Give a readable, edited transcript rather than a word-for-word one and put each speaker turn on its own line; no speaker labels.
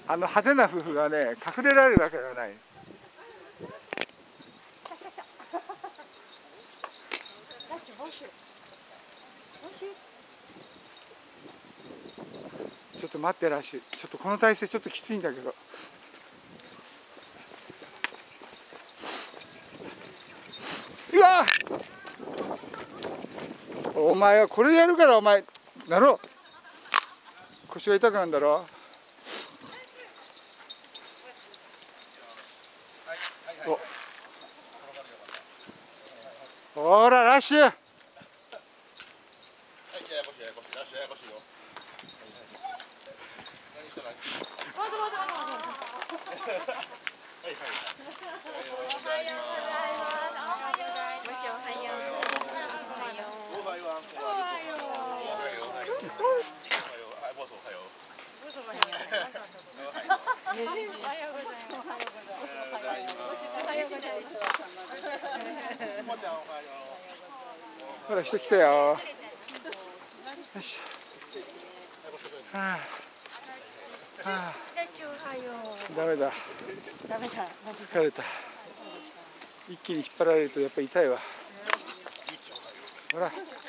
派手な夫婦がね、隠れられるわけがない。ちょっと待ってらしい。ちょっとこの体勢ちょっときついんだけど。うわ！お前はこれやるからお前なろう。腰が痛くなるんだろ。ほらラッシュ。ほら人来たよ。よし。はあ、はあ、ダメだ。疲れた。一気に引っ張られるとやっぱり痛いわ。ほら。